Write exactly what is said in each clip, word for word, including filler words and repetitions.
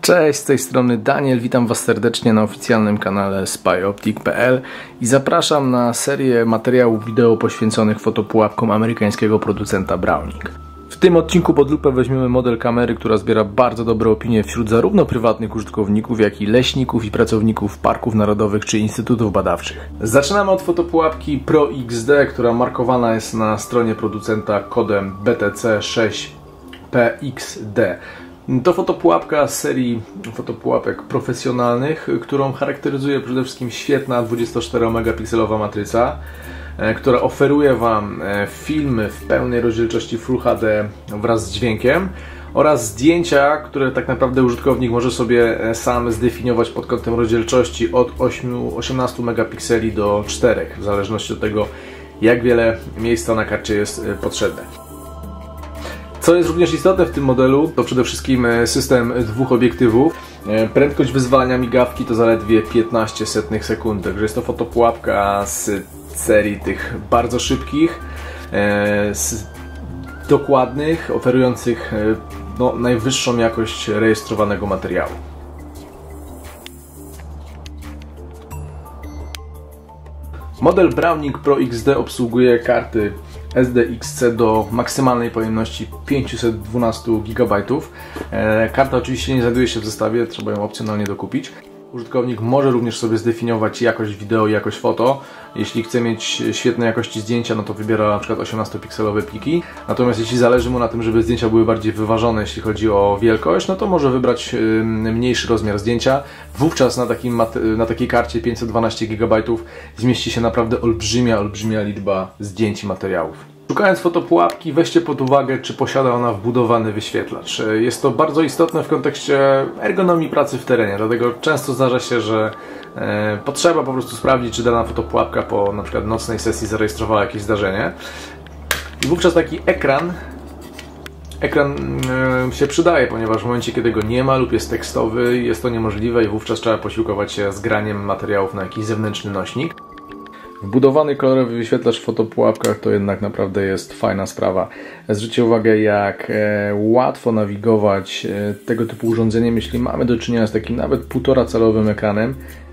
Cześć, z tej strony Daniel, witam Was serdecznie na oficjalnym kanale spyoptic kropka p l i zapraszam na serię materiałów wideo poświęconych fotopułapkom amerykańskiego producenta Browning. W tym odcinku pod lupę weźmiemy model kamery, która zbiera bardzo dobre opinie wśród zarówno prywatnych użytkowników, jak i leśników i pracowników parków narodowych czy instytutów badawczych. Zaczynamy od fotopułapki Pro X D, która markowana jest na stronie producenta kodem B T C sześć P X D. To fotopułapka z serii fotopułapek profesjonalnych, którą charakteryzuje przede wszystkim świetna dwudziestoczteromegapikselowa matryca, która oferuje Wam filmy w pełnej rozdzielczości Full H D wraz z dźwiękiem oraz zdjęcia, które tak naprawdę użytkownik może sobie sam zdefiniować pod kątem rozdzielczości od osiemnastu megapikseli do czterech, w zależności od tego, jak wiele miejsca na karcie jest potrzebne. Co jest również istotne w tym modelu, to przede wszystkim system dwóch obiektywów. Prędkość wyzwalania migawki to zaledwie piętnaście setnych sekundy, także jest to fotopułapka z serii tych bardzo szybkich, z dokładnych, oferujących no, najwyższą jakość rejestrowanego materiału. Model Browning Pro X D obsługuje karty S D X C do maksymalnej pojemności pięćset dwanaście gigabajtów. Karta oczywiście nie znajduje się w zestawie, trzeba ją opcjonalnie dokupić. Użytkownik może również sobie zdefiniować jakość wideo i jakość foto. Jeśli chce mieć świetnej jakości zdjęcia, no to wybiera na przykład osiemnastopikselowe pliki. Natomiast jeśli zależy mu na tym, żeby zdjęcia były bardziej wyważone, jeśli chodzi o wielkość, no to może wybrać mniejszy rozmiar zdjęcia. Wówczas na, takim, na takiej karcie pięćset dwanaście gigabajtów zmieści się naprawdę olbrzymia, olbrzymia liczba zdjęć i materiałów. Szukając fotopułapki, weźcie pod uwagę, czy posiada ona wbudowany wyświetlacz. Jest to bardzo istotne w kontekście ergonomii pracy w terenie, dlatego często zdarza się, że e, potrzeba po prostu sprawdzić, czy dana fotopułapka po na przykład nocnej sesji zarejestrowała jakieś zdarzenie. I wówczas taki ekran, ekran e, się przydaje, ponieważ w momencie, kiedy go nie ma lub jest tekstowy, jest to niemożliwe i wówczas trzeba posiłkować się zgraniem materiałów na jakiś zewnętrzny nośnik. Wbudowany kolorowy wyświetlacz w fotopułapkach to jednak naprawdę jest fajna sprawa. Zwróćcie uwagę, jak e, łatwo nawigować e, tego typu urządzeniem, jeśli mamy do czynienia z takim nawet półtora calowym ekranem.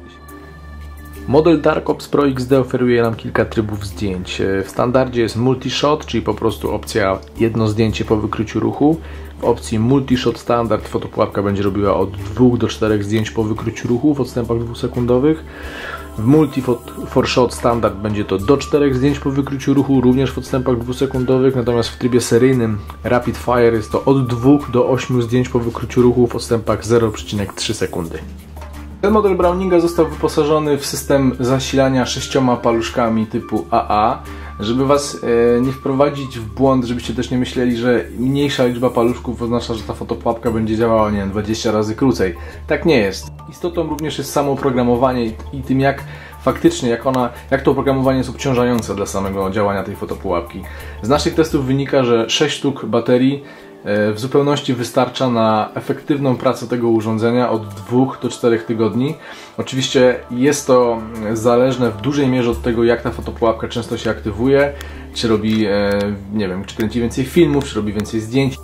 Model Dark Ops Pro X D oferuje nam kilka trybów zdjęć. W standardzie jest multi-shot, czyli po prostu opcja jedno zdjęcie po wykryciu ruchu. W opcji multi-shot standard fotopułapka będzie robiła od dwóch do czterech zdjęć po wykryciu ruchu w odstępach dwusekundowych. W multi for shot standard będzie to do czterech zdjęć po wykryciu ruchu, również w odstępach dwusekundowych, natomiast w trybie seryjnym Rapid Fire jest to od dwóch do ośmiu zdjęć po wykryciu ruchu w odstępach zero przecinek trzy sekundy. Ten model Browninga został wyposażony w system zasilania sześcioma paluszkami typu A A, żeby Was e, nie wprowadzić w błąd, żebyście też nie myśleli, że mniejsza liczba paluszków oznacza, że ta fotopułapka będzie działała, nie wiem, dwadzieścia razy krócej. Tak nie jest. Istotą również jest samo oprogramowanie i, i tym, jak faktycznie, jak ona, jak to oprogramowanie jest obciążające dla samego działania tej fotopułapki. Z naszych testów wynika, że sześć sztuk baterii w zupełności wystarcza na efektywną pracę tego urządzenia od dwóch do czterech tygodni. Oczywiście jest to zależne w dużej mierze od tego, jak ta fotopułapka często się aktywuje, czy robi, nie wiem, czy kręci więcej filmów, czy robi więcej zdjęć.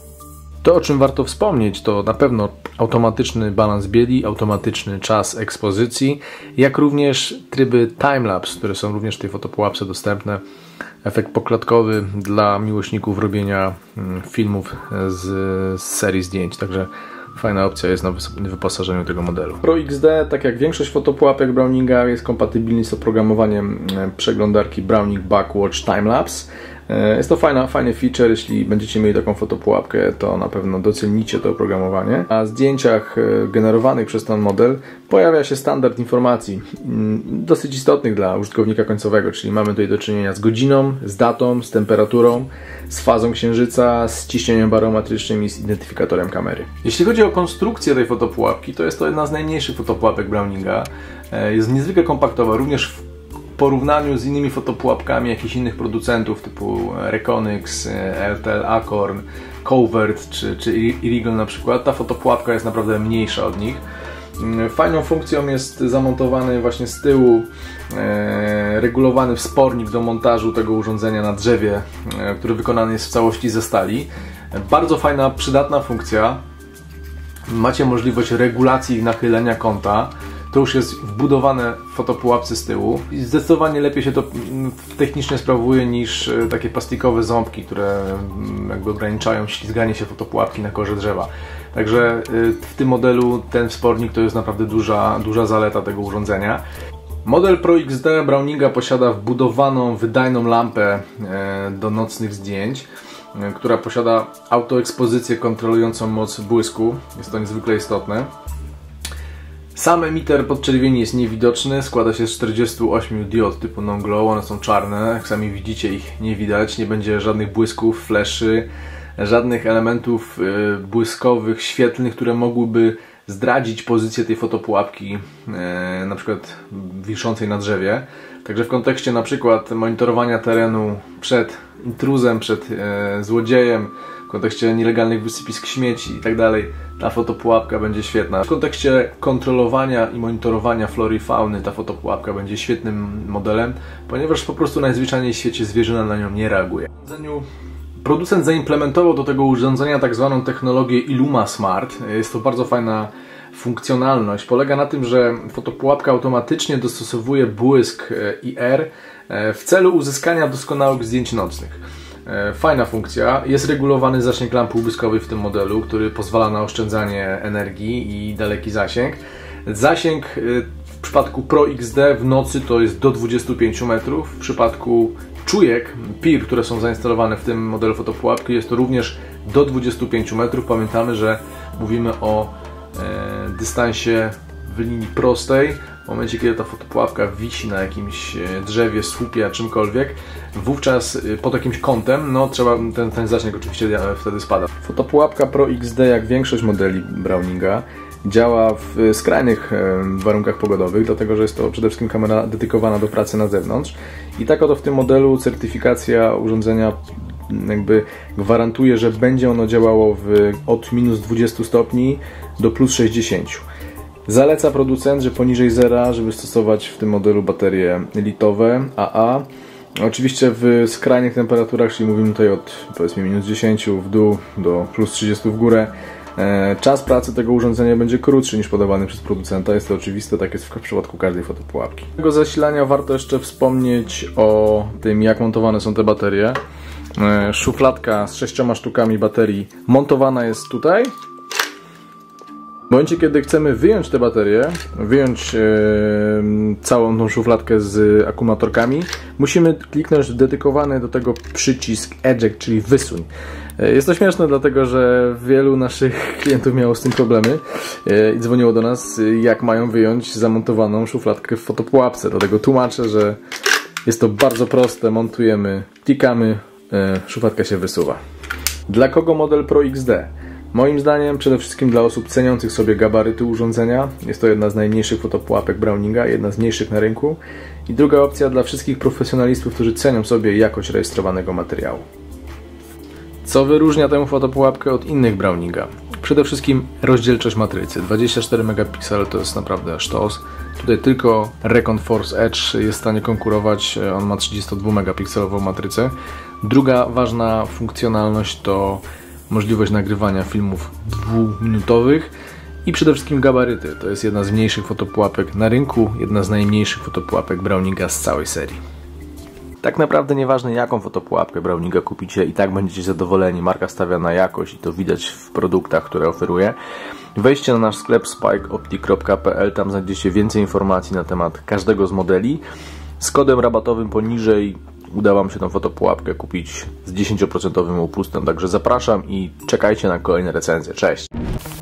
To, o czym warto wspomnieć, to na pewno automatyczny balans bieli, automatyczny czas ekspozycji, jak również tryby timelapse, które są również w tej fotopułapce dostępne. Efekt poklatkowy dla miłośników robienia filmów z, z serii zdjęć, także fajna opcja jest na wyposażeniu tego modelu. Pro X D, tak jak większość fotopułapek Browninga, jest kompatybilny z oprogramowaniem przeglądarki Browning Backwatch Timelapse. Jest to fajna, fajny feature, jeśli będziecie mieli taką fotopułapkę, to na pewno docenicie to oprogramowanie. Na zdjęciach generowanych przez ten model pojawia się standard informacji dosyć istotnych dla użytkownika końcowego, czyli mamy tutaj do czynienia z godziną, z datą, z temperaturą, z fazą księżyca, z ciśnieniem barometrycznym i z identyfikatorem kamery. Jeśli chodzi o konstrukcję tej fotopułapki, to jest to jedna z najmniejszych fotopułapek Browninga. Jest niezwykle kompaktowa, również w W porównaniu z innymi fotopułapkami jakichś innych producentów typu Reconyx, L T L Acorn, Covert czy, czy Irigal na przykład, ta fotopułapka jest naprawdę mniejsza od nich. Fajną funkcją jest zamontowany właśnie z tyłu e, regulowany wspornik do montażu tego urządzenia na drzewie, e, który wykonany jest w całości ze stali. Bardzo fajna, przydatna funkcja. macie możliwość regulacji nachylenia kąta. To już jest wbudowane w fotopułapce z tyłu i zdecydowanie lepiej się to technicznie sprawuje niż takie plastikowe ząbki, które jakby ograniczają ślizganie się fotopułapki na korze drzewa. Także w tym modelu ten wspornik to jest naprawdę duża, duża zaleta tego urządzenia. Model Pro X D Browninga posiada wbudowaną, wydajną lampę do nocnych zdjęć, która posiada autoekspozycję kontrolującą moc błysku. Jest to niezwykle istotne. Sam emiter podczerwieni jest niewidoczny, składa się z czterdziestu ośmiu diod typu non-glow, one są czarne, jak sami widzicie ich nie widać, nie będzie żadnych błysków, fleszy, żadnych elementów y, błyskowych, świetlnych, które mogłyby zdradzić pozycję tej fotopułapki, y, na przykład wiszącej na drzewie. Także w kontekście na przykład monitorowania terenu przed intruzem, przed y, złodziejem, w kontekście nielegalnych wysypisk śmieci i tak dalej, ta fotopułapka będzie świetna. W kontekście kontrolowania i monitorowania flory i fauny ta fotopułapka będzie świetnym modelem, ponieważ po prostu najzwyczajniej w świecie zwierzyna na nią nie reaguje. Producent zaimplementował do tego urządzenia tak zwaną technologię Illuma Smart. Jest to bardzo fajna funkcjonalność. Polega na tym, że fotopułapka automatycznie dostosowuje błysk I R w celu uzyskania doskonałych zdjęć nocnych. Fajna funkcja. Jest regulowany zasięg lampy ubłyskowej w tym modelu, który pozwala na oszczędzanie energii i daleki zasięg. Zasięg w przypadku Pro X D w nocy to jest do dwudziestu pięciu metrów. W przypadku czujek P I R, które są zainstalowane w tym modelu fotopułapki, jest to również do dwudziestu pięciu metrów. Pamiętamy, że mówimy o e, dystansie w linii prostej. W momencie, kiedy ta fotopułapka wisi na jakimś drzewie, słupie, czymkolwiek, wówczas pod jakimś kątem, no trzeba, ten, ten zasięg oczywiście wtedy spada. Fotopułapka Pro X D, jak większość modeli Browninga, działa w skrajnych warunkach pogodowych, dlatego że jest to przede wszystkim kamera dedykowana do pracy na zewnątrz. I tak oto w tym modelu certyfikacja urządzenia jakby gwarantuje, że będzie ono działało w, od minus dwudziestu stopni do plus sześćdziesięciu. Zaleca producent, że poniżej zera, żeby stosować w tym modelu baterie litowe A A. Oczywiście w skrajnych temperaturach, czyli mówimy tutaj od powiedzmy minus dziesięciu w dół do plus trzydziestu w górę, czas pracy tego urządzenia będzie krótszy niż podawany przez producenta. Jest to oczywiste, tak jest w przypadku każdej fotopułapki. Do tego zasilania warto jeszcze wspomnieć o tym, jak montowane są te baterie. Szufladka z sześcioma sztukami baterii montowana jest tutaj. W momencie, kiedy chcemy wyjąć te baterie, wyjąć e, całą tą szufladkę z akumulatorkami, musimy kliknąć w dedykowany do tego przycisk Eject, czyli wysuń. E, jest to śmieszne, dlatego że wielu naszych klientów miało z tym problemy e, i dzwoniło do nas, jak mają wyjąć zamontowaną szufladkę w fotopułapce. Dlatego tłumaczę, że jest to bardzo proste, montujemy, klikamy, e, szufladka się wysuwa. Dla kogo model Pro X D? Moim zdaniem przede wszystkim dla osób ceniących sobie gabaryty urządzenia. Jest to jedna z najmniejszych fotopułapek Browninga, jedna z mniejszych na rynku. I druga opcja dla wszystkich profesjonalistów, którzy cenią sobie jakość rejestrowanego materiału. Co wyróżnia tę fotopułapkę od innych Browninga? Przede wszystkim rozdzielczość matrycy. dwadzieścia cztery megapiksele to jest naprawdę sztos. Tutaj tylko Recon Force Edge jest w stanie konkurować. On ma trzydziestodwumegapikselową matrycę. Druga ważna funkcjonalność to możliwość nagrywania filmów dwuminutowych i przede wszystkim gabaryty. To jest jedna z mniejszych fotopułapek na rynku, jedna z najmniejszych fotopułapek Browninga z całej serii. Tak naprawdę nieważne, jaką fotopułapkę Browninga kupicie, i tak będziecie zadowoleni. Marka stawia na jakość i to widać w produktach, które oferuje. Wejdźcie na nasz sklep spike optik kropka p l, tam znajdziecie więcej informacji na temat każdego z modeli. Z kodem rabatowym poniżej uda Wam się tą fotopułapkę kupić z dziesięcioprocentowym upustem, także zapraszam i czekajcie na kolejne recenzje. Cześć!